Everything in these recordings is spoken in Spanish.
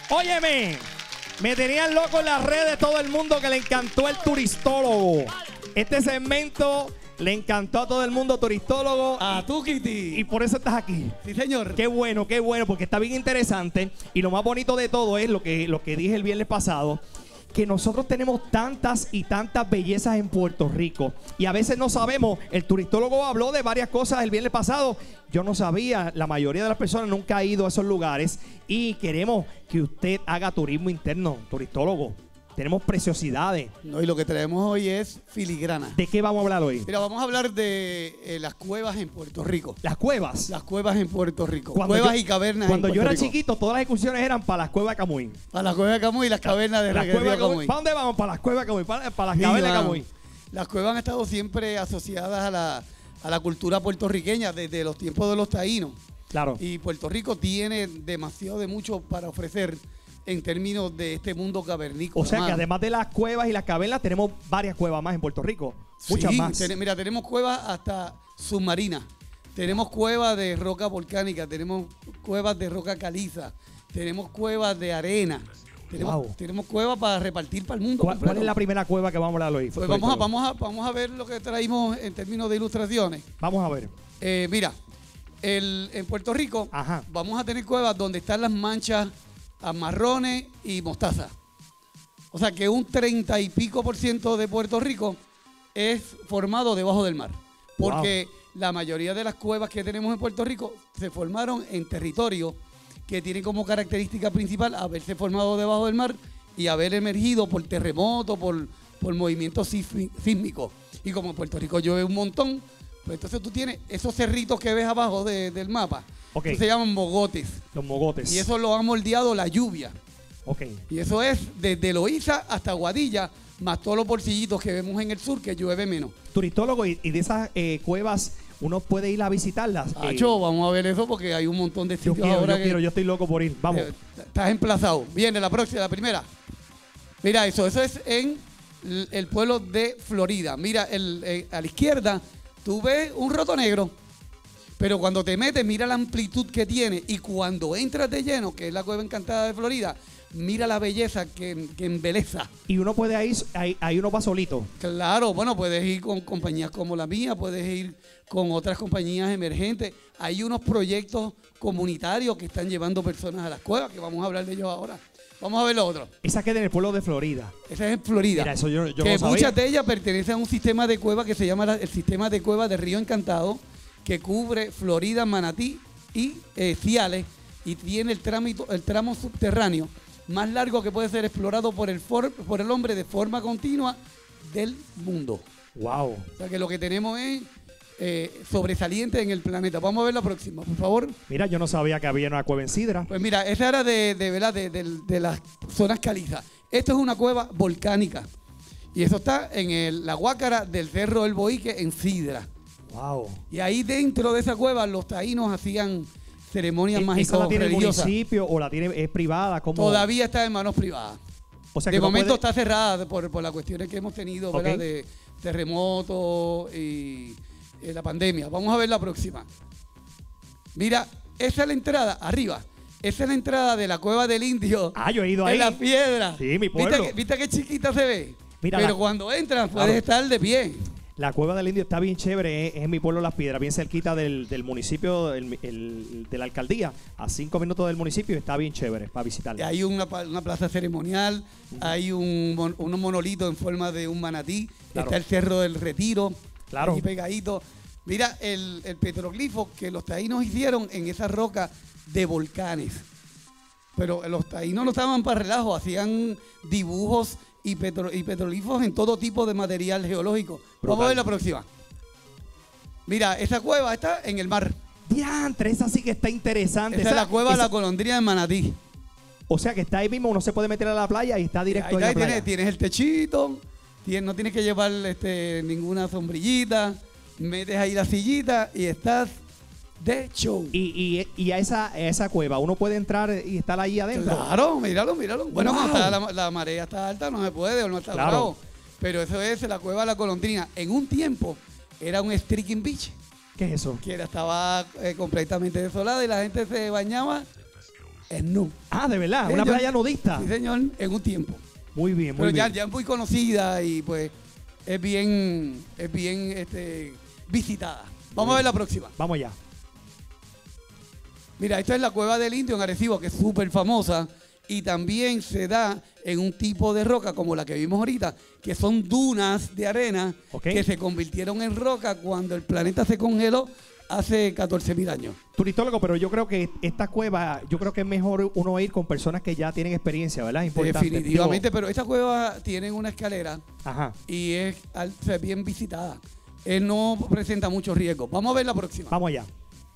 Óyeme, me tenían loco en las redes todo el mundo que le encantó el turistólogo. Este segmento le encantó a todo el mundo, turistólogo. A tu Kitty. Y por eso estás aquí. Sí, señor. Qué bueno, porque está bien interesante. Y lo más bonito de todo es lo que dije el viernes pasado, que nosotros tenemos tantas y tantas bellezas en Puerto Rico. Y a veces no sabemos. El turistólogo habló de varias cosas el viernes pasado. Yo no sabía, la mayoría de las personas nunca ha ido a esos lugares. Y queremos que usted haga turismo interno, turistólogo. Tenemos preciosidades. No, y lo que traemos hoy es filigrana. ¿De qué vamos a hablar hoy? Mira, vamos a hablar de las cuevas en Puerto Rico. Las cuevas. Las cuevas en Puerto Rico. Cuando Cuevas yo- y cavernas Cuando en yo Puerto era Rico. chiquito, todas las excursiones eran para las cuevas de Camuy. Para las cuevas de Camuy y las cavernas de Las Río cuevas de Camuy. Camuy. ¿Para dónde vamos? Para las cuevas de Camuy, para las Sí, cavernas de mano. Camuy. Las cuevas han estado siempre asociadas a la cultura puertorriqueña desde los tiempos de los taínos. Claro. Y Puerto Rico tiene demasiado de mucho para ofrecer en términos de este mundo cavernícola. O sea que mano. además de las cuevas y las cavernas, tenemos varias cuevas más en Puerto Rico. Muchas Sí, más. Mira, tenemos cuevas hasta submarinas. Tenemos cuevas de roca volcánica, tenemos cuevas de roca caliza, tenemos cuevas de arena. Wow. Tenemos cuevas para repartir para el mundo. ¿Cuál es la primera cueva que vamos a hablar hoy? Pues vamos a ver lo que traímos en términos de ilustraciones. Vamos a ver. Mira, en Puerto Rico Ajá. vamos a tener cuevas donde están las manchas a marrones y mostaza. O sea que un 30 y pico % de Puerto Rico es formado debajo del mar. Porque la mayoría de las cuevas que tenemos en Puerto Rico se formaron en territorio que tiene como característica principal haberse formado debajo del mar y haber emergido por terremoto, por movimientos sísmicos. Y como en Puerto Rico llueve un montón, pues entonces tú tienes esos cerritos que ves abajo del mapa. Ok. Que se llaman mogotes. Los mogotes. Y eso lo ha moldeado la lluvia. Ok. Y eso es desde Loíza hasta Guadilla, más todos los bolsillitos que vemos en el sur que llueve menos. Turistólogo, y de esas cuevas, uno puede ir a visitarlas. Acho, vamos a ver eso porque hay un montón de Yo sitios quiero, ahora yo estoy loco por ir. Vamos. Estás emplazado. Viene la próxima, la primera. Mira eso es en el pueblo de Florida. Mira, a la izquierda tú ves un roto negro. Pero cuando te metes, mira la amplitud que tiene. Y cuando entras de lleno, que es la Cueva Encantada de Florida, mira la belleza que embeleza. Y uno puede ir, ahí uno va solito. Claro, bueno, puedes ir con compañías como la mía, puedes ir con otras compañías emergentes. Hay unos proyectos comunitarios que están llevando personas a las cuevas, que vamos a hablar de ellos ahora. Vamos a ver lo otro. Esa queda en el pueblo de Florida. Esa es en Florida. Mira, eso yo no que lo sabía. muchas de ellas pertenecen a un sistema de cuevas que se llama el sistema de cuevas de Río Encantado, que cubre Florida, Manatí y Ciales, y tiene el tramo subterráneo más largo que puede ser explorado por el hombre de forma continua del mundo. Wow. O sea que lo que tenemos es sobresaliente en el planeta. Vamos a ver la próxima, por favor. Mira, yo no sabía que había una cueva en Sidra. Pues mira, esa era de las zonas calizas. Esto es una cueva volcánica. Y eso está en la Guácara del Cerro del Boique, en Sidra. Wow. Y ahí dentro de esa cueva los taínos hacían ceremonias mágicas ¿Esa la tiene el religiosas. municipio o la tiene es privada? ¿Cómo? Todavía está en manos privadas. O sea, De que no momento puede- está cerrada por las cuestiones que hemos tenido, ¿verdad? Ok. De terremotos y la pandemia. Vamos a ver la próxima. Mira, esa es la entrada, arriba. Esa es la entrada de la Cueva del Indio. Ah, yo he ido ahí. En la piedra. Sí, mi pueblo. ¿Viste qué chiquita se ve? Mira, Pero cuando entras puedes Claro. estar de pie. La cueva del Indio está bien chévere, es en mi pueblo Las Piedras, bien cerquita del municipio, de la alcaldía, a 5 minutos del municipio, está bien chévere para visitarla. Hay una plaza ceremonial, hay unos monolitos en forma de un manatí, Claro. está el Cerro del Retiro, Claro. ahí pegadito. Mira el petroglifo que los taínos hicieron en esa roca de volcanes. Pero los taínos no estaban para relajo, hacían dibujos y petroglifos en todo tipo de material geológico. Vamos a ver la próxima. Mira, esa cueva está en el mar. Diantre, esa sí que está interesante. Esa es la cueva de esa- la Golondrina de Manatí. O sea que está ahí mismo, uno se puede meter a la playa y está directo en la Ahí playa. tienes el techito, no tienes que llevar ninguna sombrillita, metes ahí la sillita y estás de show. Y a esa cueva, ¿uno puede entrar y estar ahí adentro? Claro, míralo. Bueno, Wow. cuando está la marea está alta no se puede, o no está Claro. bravo. Pero eso es la cueva de la Golondrina. En un tiempo era un streaking beach, ¿Qué es eso? que estaba completamente desolada y la gente se bañaba Snoop. Ah, de verdad, Sí, una yo- playa nudista. Sí, señor, en un tiempo. Muy bien, muy Pero bien. ya es muy conocida y pues es bien visitada. Vamos a ver la próxima. Vamos allá. Mira, esta es la Cueva del Indio en Arecibo, que es súper famosa y también se da en un tipo de roca como la que vimos ahorita, que son dunas de arena Ok. que se convirtieron en roca cuando el planeta se congeló hace 14.000 años. Turistólogo, pero yo creo que esta cueva, yo creo que es mejor uno ir con personas que ya tienen experiencia, ¿verdad? Importante. Definitivamente, Digo, pero esta cueva tiene una escalera ajá. y es bien visitada. No presenta muchos riesgos. Vamos a ver la próxima. Vamos allá.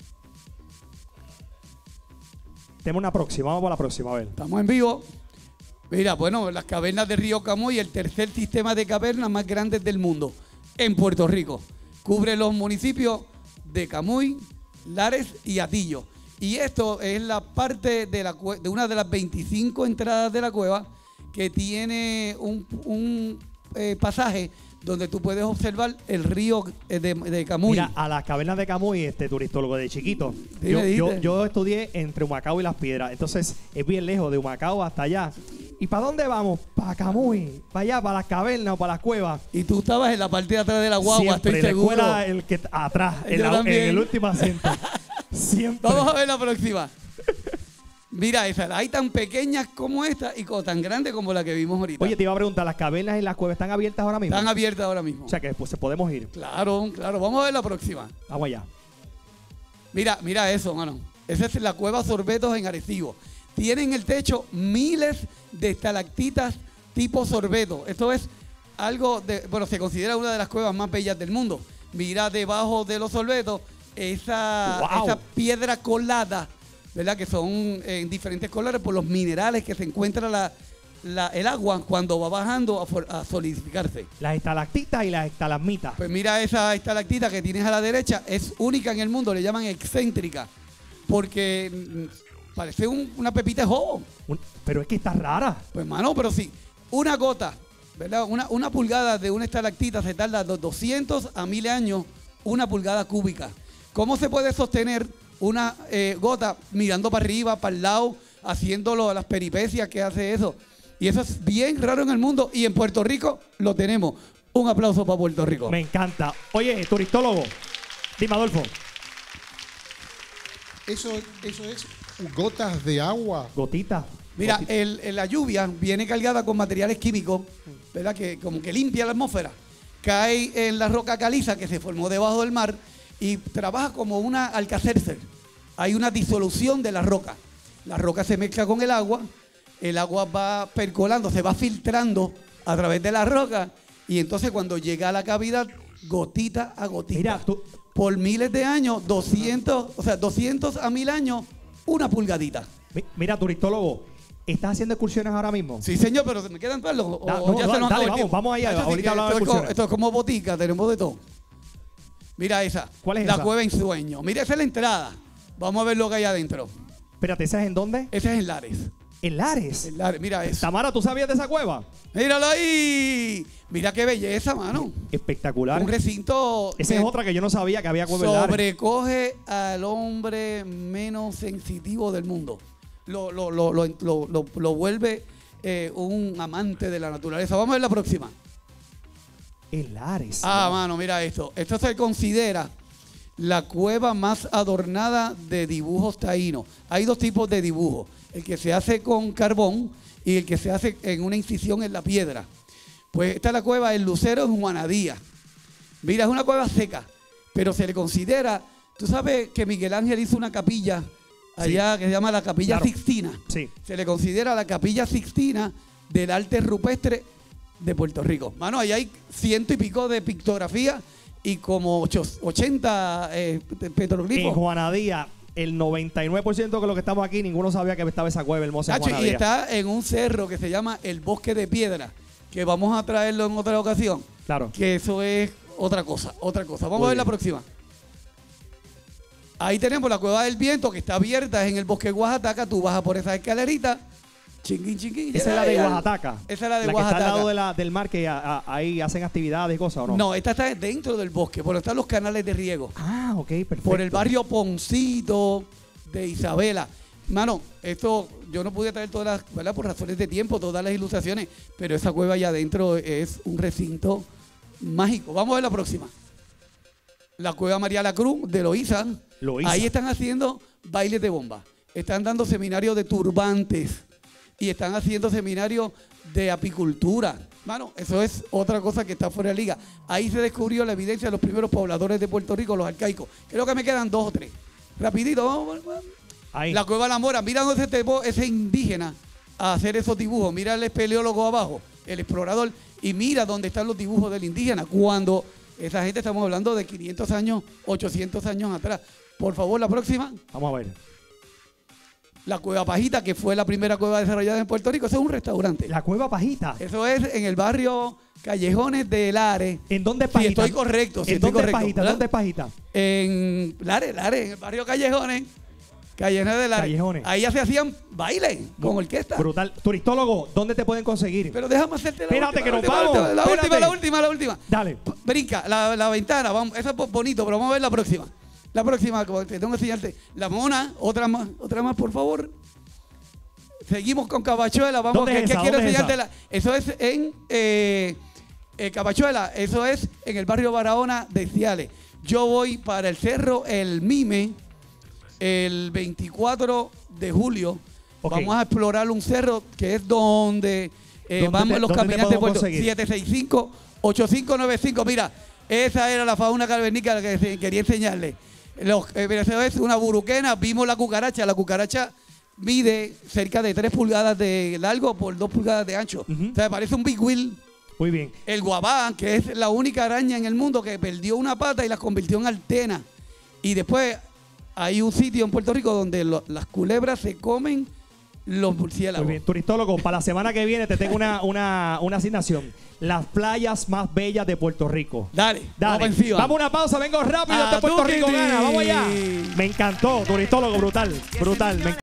Tenemos una próxima, vamos a la próxima, a ver. Estamos en vivo. Mira, bueno, las cavernas del río Camuy, el tercer sistema de cavernas más grandes del mundo, en Puerto Rico. Cubre los municipios de Camuy, Lares y Atillo. Y esto es la parte de una de las 25 entradas de la cueva que tiene un pasaje donde tú puedes observar el río de Camuy. Mira, a las cavernas de Camuy, turistólogo de chiquito. Dime, Yo, dime. yo estudié entre Humacao y Las Piedras, entonces es bien lejos de Humacao hasta allá. ¿Y para dónde vamos? Para Camuy, para allá, para las cavernas o para las cuevas. Y tú estabas en la parte de atrás de la guagua, Siempre, estoy la seguro. escuela, el que atrás, en, Yo en también. el último asiento. Siempre. Vamos a ver la próxima. Mira, esas hay tan pequeñas como esta y tan grandes como la que vimos ahorita. Oye, te iba a preguntar, ¿las cavernas y las cuevas están abiertas ahora mismo? Están abiertas ahora mismo. O sea que después podemos ir. Claro, claro. Vamos a ver la próxima. Vamos allá. Mira eso, mano. Esa es la cueva Sorbetos en Arecibo. Tiene en el techo miles de estalactitas tipo sorbeto. Esto es algo bueno, se considera una de las cuevas más bellas del mundo. Mira debajo de los sorbetos esa Wow. piedra colada, ¿verdad? Que son en diferentes colores por los minerales que se encuentra el agua cuando va bajando a solidificarse. Las estalactitas y las estalagmitas. Pues mira esa estalactita que tienes a la derecha, es única en el mundo, le llaman excéntrica, porque parece una pepita de jobo. Pero es que está rara. Pues mano, pero sí, una gota, ¿verdad? Una pulgada de una estalactita se tarda de 200 a 1000 años, una pulgada cúbica. ¿Cómo se puede sostener una gota mirando para arriba, para el lado, haciéndolo las peripecias que hace eso? Y eso es bien raro en el mundo y en Puerto Rico lo tenemos. Un aplauso para Puerto Rico. Me encanta. Oye, turistólogo. Dime, Adolfo. Eso es gotas de agua. Gotita. Mira, Gotita. la lluvia viene cargada con materiales químicos, ¿verdad? Que como que limpia la atmósfera. Cae en la roca caliza que se formó debajo del mar y trabaja como una Alka-Seltzer. Hay una disolución de la roca. La roca se mezcla con el agua va percolando, se va filtrando a través de la roca y entonces cuando llega a la cavidad, gotita a gotita. Mira, tú. Por miles de años, 200 a 1000 años, una pulgadita. Mira, turistólogo. ¿Estás haciendo excursiones ahora mismo? Sí, señor, pero ¿me quedan palos? Dale, vamos allá. Ahorita hablamos de excursiones. Esto es como botica, tenemos de todo. Mira esa. ¿Cuál es la esa? Cueva en Sueño. Mira, esa es la entrada. Vamos a ver lo que hay adentro. Espérate, ¿esa es en dónde? Esa es en Lares. En Lares. En Lares, mira eso. Tamara, ¿tú sabías de esa cueva? Míralo ahí. Mira qué belleza, mano. Espectacular. Un recinto Esa que es otra que yo no sabía que había cueva en Lares. sobrecoge al hombre menos sensitivo del mundo. Lo vuelve un amante de la naturaleza. Vamos a ver la próxima. En Lares. Mano, mira esto. Esto se considera la cueva más adornada de dibujos taínos. Hay dos tipos de dibujos. El que se hace con carbón y el que se hace en una incisión en la piedra. Pues esta es la cueva El Lucero en Juanadía. Mira, es una cueva seca, pero se le considera... Tú sabes que Miguel Ángel hizo una capilla allá que se llama la Capilla Claro. Sixtina. Sí. Se le considera la Capilla Sixtina del arte rupestre de Puerto Rico. Mano, ahí hay 100 y pico de pictografía y como 80 petroglifos. En Juanadía, el 99% de los que estamos aquí, ninguno sabía que estaba esa cueva hermosa en Nacho, y Juanadía. está en un cerro que se llama el Bosque de Piedra, que vamos a traerlo en otra ocasión. Claro. Que eso es otra cosa, otra cosa. Vamos Muy a ver la bien. próxima. Ahí tenemos la Cueva del Viento, que está abierta, es en el Bosque de Oaxaca. Tú bajas por esa escalerita. Chinguín, chinguín. Esa es la de Oaxaca. Esa es la de La que Oaxaca. está al lado del mar, que ahí hacen actividades y cosas, ¿o no? No, esta está dentro del bosque, por están los canales de riego. Ah, ok, perfecto. Por el barrio Poncito de Isabela. Mano, esto yo no pude traer todas las, ¿verdad? Por razones de tiempo, todas las ilustraciones, pero esa cueva allá adentro es un recinto mágico. Vamos a ver la próxima. La cueva María la Cruz de Loíza. Ahí están haciendo bailes de bomba. Están dando seminarios de turbantes y están haciendo seminarios de apicultura. Mano, eso es otra cosa que está fuera de liga. Ahí se descubrió la evidencia de los primeros pobladores de Puerto Rico, los arcaicos. Creo que me quedan 2 o 3. Rapidito, vamos. Ahí. La cueva La Mora. Mira dónde ese indígena a hacer esos dibujos. Mira el espeleólogo abajo, el explorador, y mira dónde están los dibujos del indígena. Cuando esa gente, estamos hablando de 500 años, 800 años atrás. Por favor, la próxima. Vamos a ver. La Cueva Pajita, que fue la primera cueva desarrollada en Puerto Rico. Eso es un restaurante. La Cueva Pajita. Eso es en el barrio Callejones de Lares. ¿En dónde es Pajita? Si estoy correcto. ¿En dónde es Pajita? ¿verdad? ¿Dónde es Pajita? En Lares, en el barrio Callejones. Callejones de Lares. Callejones. Ahí ya se hacían bailes con orquesta. Brutal. Turistólogo, ¿dónde te pueden conseguir? Pero déjame hacerte la Espérate, última. que nos vamos. La última. Dale. Brinca, la ventana. Vamos, eso es bonito, pero vamos a ver la próxima. La próxima, como te tengo que enseñarte. La mona, otra más, por favor. Seguimos con Cabachuela. Vamos, ¿Dónde es esa? quiero ¿Dónde es enseñártela. Eso es en Cabachuela. Eso es en el barrio Barahona de Ciales. Yo voy para el cerro El Mime el 24 de julio. Okay. Vamos a explorar un cerro que es donde vamos los caminantes de Puerto 765-8595. Mira, esa era la fauna cavernícola que quería enseñarle. Eso es una buruquena. Vimos la cucaracha. La cucaracha mide cerca de 3 pulgadas de largo por 2 pulgadas de ancho. O sea, parece un big wheel. Muy bien. El guabá, que es la única araña en el mundo que perdió una pata y la convirtió en antena. Y después hay un sitio en Puerto Rico donde las culebras se comen los murciélagos. Muy bien. Turistólogo, para la semana que viene te tengo una asignación. Las playas más bellas de Puerto Rico. Dale. Vamos a una pausa, vengo rápido. Puerto Rico gana. Vamos allá. Me encantó, turistólogo, brutal.